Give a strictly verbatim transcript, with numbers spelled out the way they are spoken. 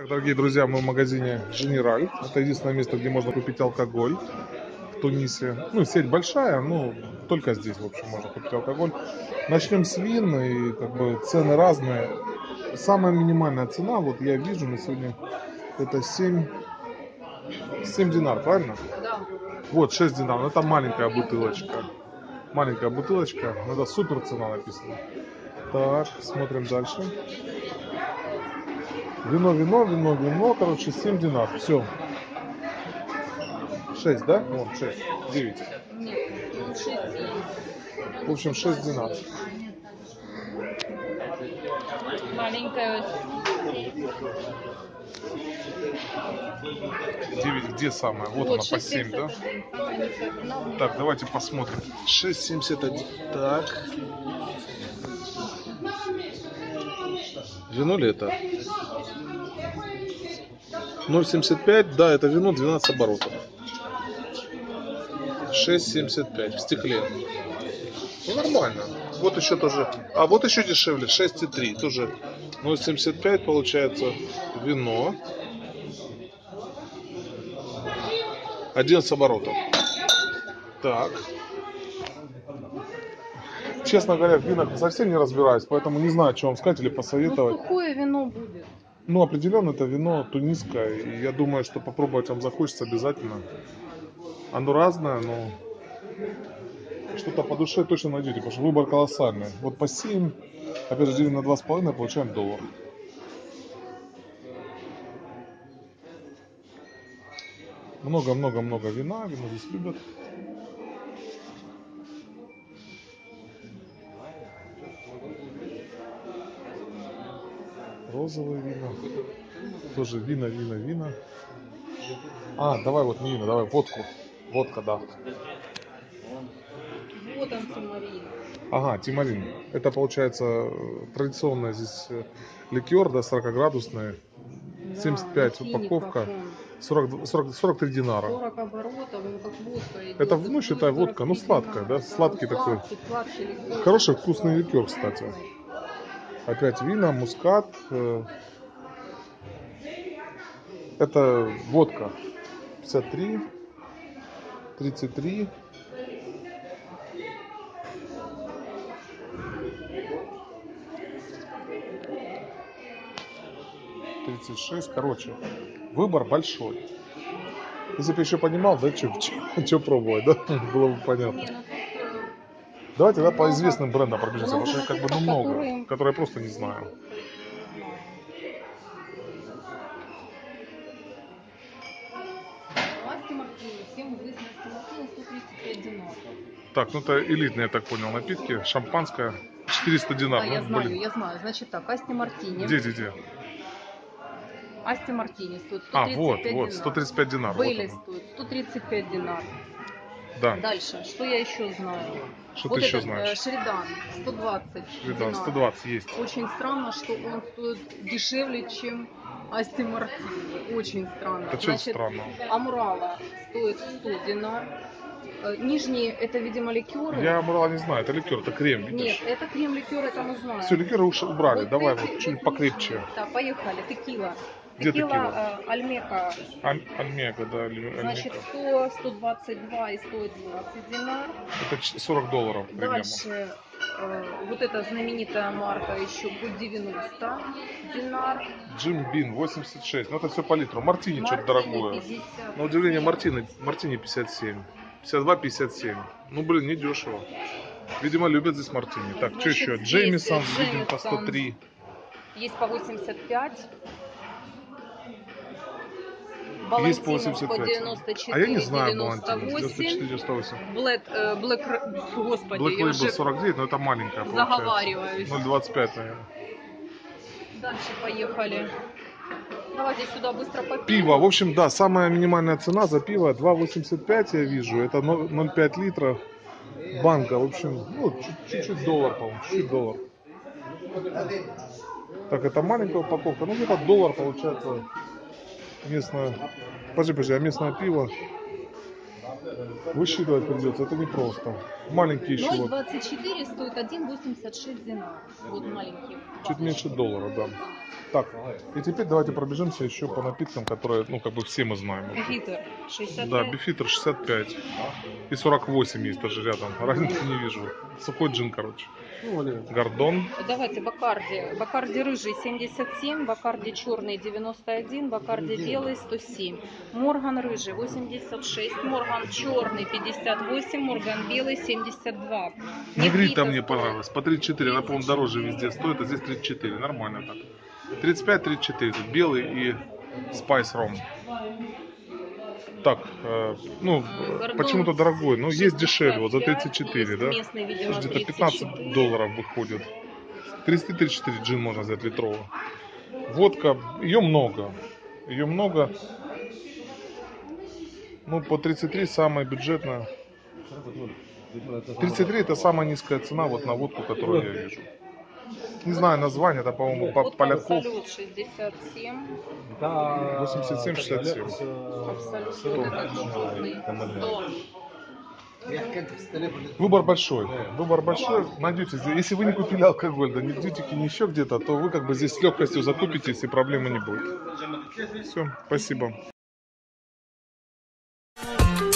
Дорогие друзья, мы в магазине General. Это единственное место, где можно купить алкоголь в Тунисе. Ну, сеть большая, но только здесь, в общем, можно купить алкоголь. Начнем с вин, и как бы цены разные. Самая минимальная цена, вот я вижу на сегодня, это семь, семь динар, правильно? Да. Вот, шесть динар. Это маленькая бутылочка. Маленькая бутылочка. Это супер цена написана. Так, смотрим дальше. Вино, вино, вино, вино. Короче, семь динар. Все. шесть, да? Вот, шесть. девять. Нет, шесть. В общем, шесть динар. Маленькая. девять где самая? Вот, вот она по семь, да? Так, давайте посмотрим. шесть семьдесят один. Так. Вино ли это? ноль семьдесят пять. Да, это вино, двенадцать оборотов. шесть семьдесят пять в стекле. Ну, нормально. Вот еще тоже. А вот еще дешевле. шесть три. Тоже ноль семьдесят пять получается вино. одиннадцать оборотов. Так. Честно говоря, в винах совсем не разбираюсь, поэтому не знаю, что вам сказать или посоветовать. Ну, сухое вино будет. Ну, определенно это вино тунисское, и я думаю, что попробовать вам захочется обязательно. Оно разное, но что-то по душе точно найдете, потому что выбор колоссальный. Вот по семь, опять же, делим на два с половиной, получаем доллар. Много-много-много вина, вино здесь любят. Розовые вина. Тоже вина, вина, вина. А, давай вот не вина, давай водку. Водка, да. Вот он, тимарин. Ага, тимарин. Это получается традиционный здесь ликер, да, сорокаградусный. семьдесят пять да, упаковка. сорок, сорок, сорок три динара. сорок оборотов, ну как водка идет. Это, ну считай, водка, ну сладкая, да, сладкий ну, такой. Сладкий, сладкий ликер. Хороший вкусный ликер, кстати. Опять вина, мускат. Это водка. пятьдесят три, тридцать три. тридцать шесть. Короче, выбор большой. Если бы я еще понимал, да, что пробовать, да, было бы понятно. Давайте, да, по известным брендам пробежимся, потому что как бы ну много, которые я просто не знаю. Так, ну это элитные, я так понял, напитки. Шампанское. четыреста динар. Да, ну, я знаю, блин. я знаю. Значит так, Асти Мартини. Где, где, где? Асти Мартини стоит А, сто тридцать пять вот, динар. вот, сто тридцать пять динар. Бейли вот стоит сто тридцать пять динар. Да. Дальше, что я еще знаю? Что вот ты еще этот, знаешь? Э, Шеридан, сто двадцать Шеридан, динар. сто двадцать есть. Очень странно, что он стоит дешевле, чем Асти Мартини. Очень странно. Это что Значит, странно? Амурала стоит сто динар. Нижние, это, видимо, ликеры. Я Амурала не знаю, это ликер, это крем, видишь? Нет, это крем-ликер, это мы знаем. Все, ликеры уж убрали, Вот давай эти, вот чуть вот покрепче. Так, поехали, текила. Где Текила, текила? Э, Альмека. Аль- Альмека, да, Альмека. Значит, сто, сто двадцать два и сто одиннадцать динар. Это сорок долларов примерно. Дальше, э, вот эта знаменитая марка еще по девяносто динар. Джим Бин восемьдесят шесть, ну это все по литру. Мартини, Мартини что-то дорогое. пятьдесят. На удивление Мартини, Мартини пятьдесят семь. пятьдесят два пятьдесят семь. Ну блин, не дешево. Видимо, любят здесь Мартини. Так, что еще? Джеймисон, видим по сто три. Есть по восемьдесят пять. Есть по восемьдесят пять. По девяносто четыре, а я не знаю девяносто Балантин. девяносто четыре, девяносто восемь. Black, э, Black, господи, Black я Label уже сорок девять, но это маленькая получается. заговариваюсь. ноль двадцать пять, наверное. Дальше поехали. Давайте сюда быстро попьем. Пиво. В общем, да, самая минимальная цена за пиво два восемьдесят пять, я вижу. Это ноль целых пять литров. Банка. В общем, ну, чуть-чуть доллар, по-моему. Чуть-чуть доллар. Так, это маленькая упаковка. Ну, где-то доллар получается. Местное. Подожди, подожди, а местное пиво высчитывать придется. Это непросто. Маленький еще ноль вот. двадцать четыре стоит один восемьдесят шесть динар. Вот маленький. Чуть меньше доллара, да. Так, и теперь давайте пробежимся еще по напиткам, которые, ну, как бы все мы знаем. Бифитер шестьдесят пять. Да, Бифитер шестьдесят пять. И сорок восемь есть даже рядом. Разницы не вижу. Сухой джин, короче. Гордон. Давайте Бакарди. Бакарди рыжий семьдесят семь, Бакарди черный девяносто один, Бакарди белый сто семь. Морган рыжий восемьдесят шесть, Морган черный пятьдесят восемь, Морган белый семьдесят два. Негрита мне понравилась. По тридцать четыре. Она, по-моему, дороже везде стоит, а здесь тридцать четыре. Нормально так. тридцать пять тридцать четыре. Тут белый и Spice Rom. Так, э, ну, Гордон почему-то дорогой. Ну, есть дешевле, вот за тридцать четыре, да? Местный, видимо, Где-то тридцать пятнадцать четыре. долларов выходит. тридцать тридцать четыре джин можно взять литровый. Водка, ее много. Ее много. Ну, по тридцать три самая бюджетная. тридцать три это самая низкая цена вот на водку, которую я вижу. Не знаю название, это, по-моему, по- Вот поляков. Абсолют шестьдесят семь. восемьдесят семь шестьдесят семь. Абсолют вот этот желтый. сто. Выбор большой. Выбор большой. Найдете. Если вы не купили алкоголь, да не в дьютике, не еще где-то, то вы как бы здесь с легкостью закупитесь и проблемы не будет. Все, спасибо.